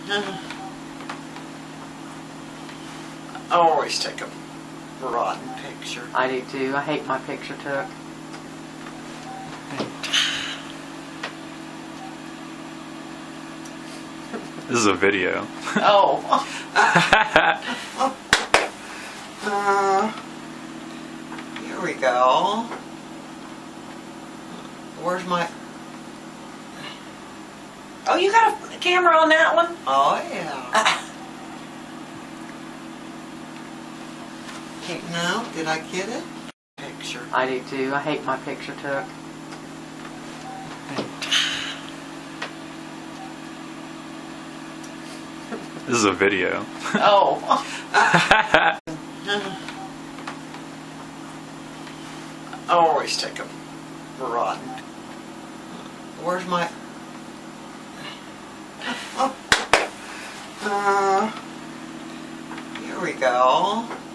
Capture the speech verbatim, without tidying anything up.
I always take a rotten picture. I do too. I hate my picture took. This is a video. Oh. uh, here we go. Where's my... Oh, you got a camera on that one? Oh, yeah. No, did I get it? Picture. I do too. I hate my picture took. This is a video. Oh. I always take a rotten... Where's my... Uh, here we go.